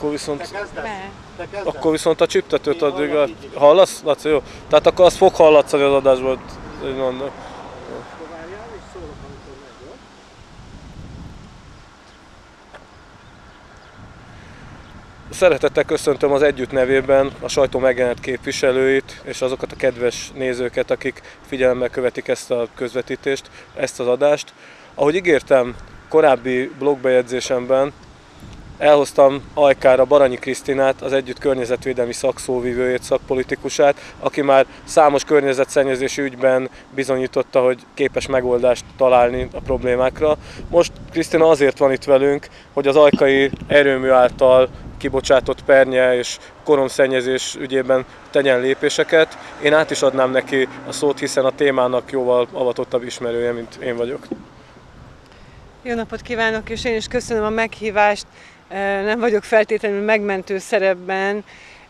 akkor viszont a csiptetőt addig hallasz, Laci? Jó? Tehát akkor azt fog hallatszani az adásból, hogy mondom. Szeretettel köszöntöm az Együtt nevében a sajtó megjelent képviselőit és azokat a kedves nézőket, akik figyelemmel követik ezt a közvetítést, ezt az adást. Ahogy ígértem korábbi blogbejegyzésemben, elhoztam Ajkára Baranyi Krisztinát, az Együtt környezetvédelmi szakszóvivőjét, szakpolitikusát, aki már számos környezetszennyezési ügyben bizonyította, hogy képes megoldást találni a problémákra. Most Krisztina azért van itt velünk, hogy az ajkai erőmű által kibocsátott pernye és koromszennyezés ügyében tegyen lépéseket. Én át is adnám neki a szót, hiszen a témának jóval avatottabb ismerője, mint én vagyok. Jó napot kívánok, és én is köszönöm a meghívást. Nem vagyok feltétlenül megmentő szerepben,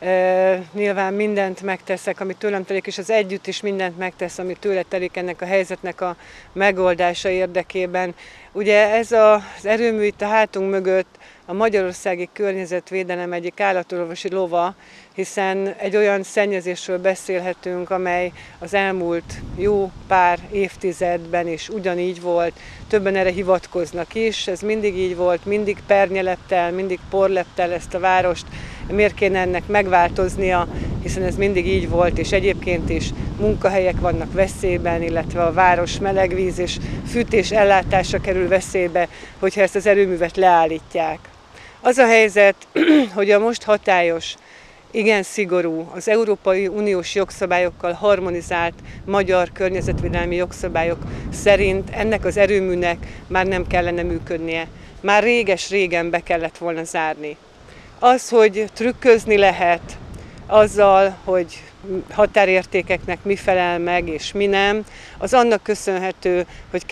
nyilván mindent megteszek, ami tőlem telik, és az Együtt is mindent megtesz, ami tőle telik ennek a helyzetnek a megoldása érdekében. Ugye ez az erőmű itt a hátunk mögött a magyarországi környezetvédelem egyik állatorvosi lova, hiszen egy olyan szennyezésről beszélhetünk, amely az elmúlt jó pár évtizedben is ugyanígy volt, többen erre hivatkoznak is, ez mindig így volt, mindig pernyeleptel, mindig porleptel ezt a várost, miért kéne ennek megváltoznia, hiszen ez mindig így volt, és egyébként is munkahelyek vannak veszélyben, illetve a város melegvíz és fűtés ellátása kerül veszélybe, hogyha ezt az erőművet leállítják. Az a helyzet, hogy a most hatályos, igen szigorú, az Európai Uniós jogszabályokkal harmonizált magyar környezetvédelmi jogszabályok szerint ennek az erőműnek már nem kellene működnie. Már réges-régen be kellett volna zárni. Az, hogy trükközni lehet azzal, hogy határértékeknek mi felel meg és mi nem, az annak köszönhető, hogy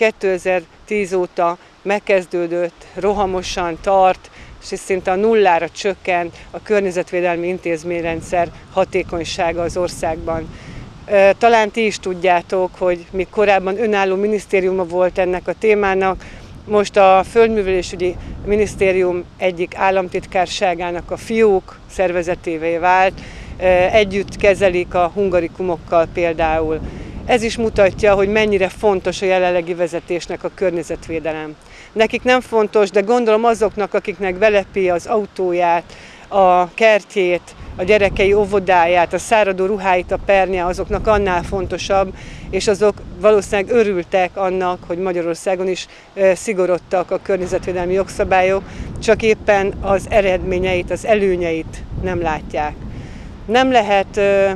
2010 óta megkezdődött, rohamosan tart, és szinte a nullára csökken a környezetvédelmi intézményrendszer hatékonysága az országban. Talán ti is tudjátok, hogy még korábban önálló minisztériuma volt ennek a témának, most a Földművelésügyi Minisztérium egyik államtitkárságának a fiók szervezetévé vált, együtt kezelik a hungarikumokkal például. Ez is mutatja, hogy mennyire fontos a jelenlegi vezetésnek a környezetvédelem. Nekik nem fontos, de gondolom azoknak, akiknek belepi az autóját, a kertjét, a gyerekei óvodáját, a száradó ruháit, a pernye, azoknak annál fontosabb, és azok valószínűleg örültek annak, hogy Magyarországon is szigorodtak a környezetvédelmi jogszabályok, csak éppen az eredményeit, az előnyeit nem látják. Nem lehet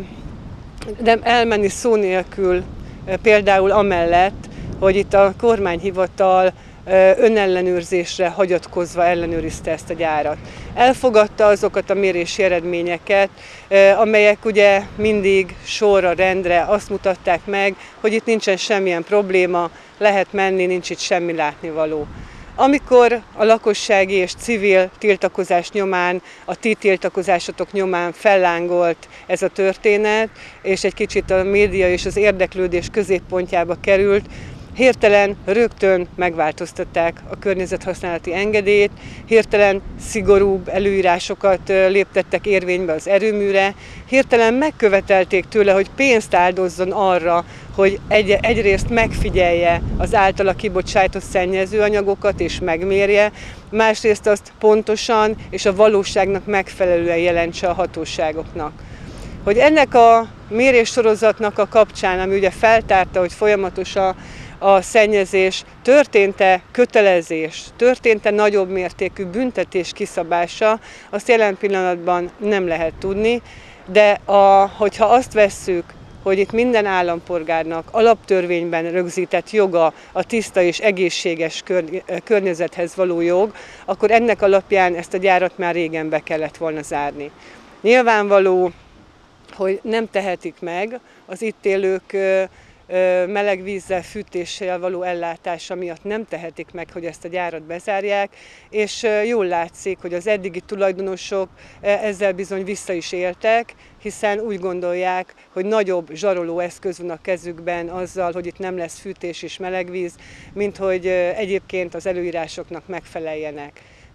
elmenni szó nélkül például amellett, hogy itt a kormányhivatal önellenőrzésre hagyatkozva ellenőrizte ezt a gyárat. Elfogadta azokat a mérési eredményeket, amelyek ugye mindig sorra, rendre azt mutatták meg, hogy itt nincsen semmilyen probléma, lehet menni, nincs itt semmi látnivaló. Amikor a lakossági és civil tiltakozás nyomán, a ti tiltakozásotok nyomán fellángolt ez a történet, és egy kicsit a média és az érdeklődés középpontjába került, hirtelen rögtön megváltoztatták a környezethasználati engedélyt, hirtelen szigorúbb előírásokat léptettek érvénybe az erőműre, hirtelen megkövetelték tőle, hogy pénzt áldozzon arra, hogy egyrészt megfigyelje az általa kibocsátott szennyezőanyagokat és megmérje, másrészt azt pontosan és a valóságnak megfelelően jelentse a hatóságoknak. Hogy ennek a méréssorozatnak a kapcsán, ami ugye feltárta, hogy folyamatos a szennyezés, történt-e kötelezés, történt-e nagyobb mértékű büntetés kiszabása, azt jelen pillanatban nem lehet tudni, de hogyha azt vesszük, hogy itt minden állampolgárnak alaptörvényben rögzített joga a tiszta és egészséges környezethez való jog, akkor ennek alapján ezt a gyárat már régen be kellett volna zárni. Nyilvánvaló, hogy nem tehetik meg az itt élők melegvízzel, fűtéssel való ellátása miatt nem tehetik meg, hogy ezt a gyárat bezárják, és jól látszik, hogy az eddigi tulajdonosok ezzel bizony vissza is éltek, hiszen úgy gondolják, hogy nagyobb zsaroló eszköz van a kezükben azzal, hogy itt nem lesz fűtés és melegvíz, mint hogy egyébként az előírásoknak megfeleljenek.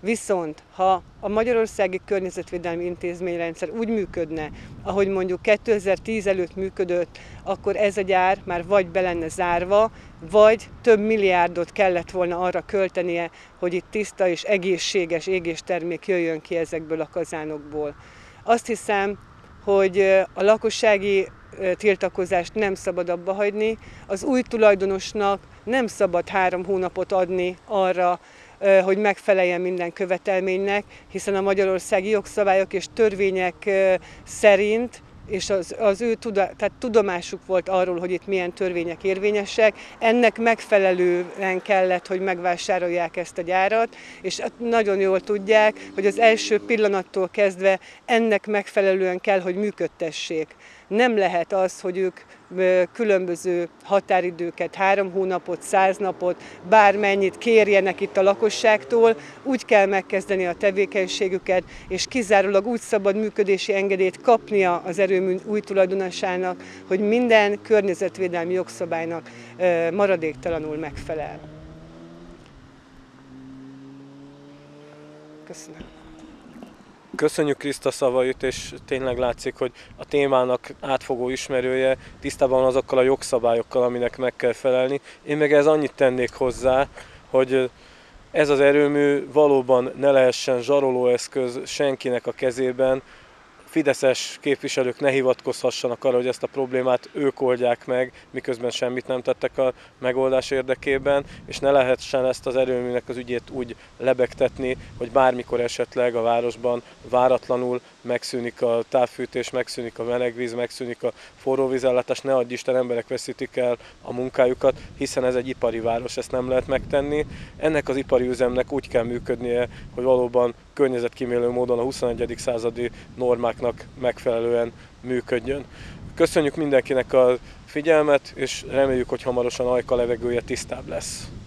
Viszont ha a Magyarországi Környezetvédelmi Intézményrendszer úgy működne, ahogy mondjuk 2010 előtt működött, akkor ez a gyár már vagy be lenne zárva, vagy több milliárdot kellett volna arra költenie, hogy itt tiszta és egészséges égéstermék jöjjön ki ezekből a kazánokból. Azt hiszem, hogy a lakossági tiltakozást nem szabad abba hagyni, az új tulajdonosnak nem szabad 3 hónapot adni arra, hogy megfeleljen minden követelménynek, hiszen a magyarországi jogszabályok és törvények szerint, és az ő tehát tudomásuk volt arról, hogy itt milyen törvények érvényesek, ennek megfelelően kellett, hogy megvásárolják ezt a gyárat, és nagyon jól tudják, hogy az első pillanattól kezdve ennek megfelelően kell, hogy működtessék. Nem lehet az, hogy ők különböző határidőket, 3 hónapot, 100 napot, bármennyit kérjenek itt a lakosságtól, úgy kell megkezdeni a tevékenységüket, és kizárólag úgy szabad működési engedélyt kapnia az erőmű új tulajdonosának, hogy minden környezetvédelmi jogszabálynak maradéktalanul megfelel. Köszönöm. Köszönjük Kriszta szavait, és tényleg látszik, hogy a témának átfogó ismerője, tisztában van azokkal a jogszabályokkal, aminek meg kell felelni. Én meg ez annyit tennék hozzá, hogy ez az erőmű valóban ne lehessen zsarolóeszköz senkinek a kezében, fideszes képviselők ne hivatkozhassanak arra, hogy ezt a problémát ők oldják meg, miközben semmit nem tettek a megoldás érdekében, és ne lehessen ezt az erőműnek az ügyét úgy lebegtetni, hogy bármikor esetleg a városban váratlanul megszűnik a távfűtés, megszűnik a melegvíz, megszűnik a forróvízellátás, ne adj Isten, emberek veszítik el a munkájukat, hiszen ez egy ipari város, ezt nem lehet megtenni. Ennek az ipari üzemnek úgy kell működnie, hogy valóban környezetkímélő módon a 21. századi normáknak megfelelően működjön. Köszönjük mindenkinek a figyelmet, és reméljük, hogy hamarosan Ajka levegője tisztább lesz.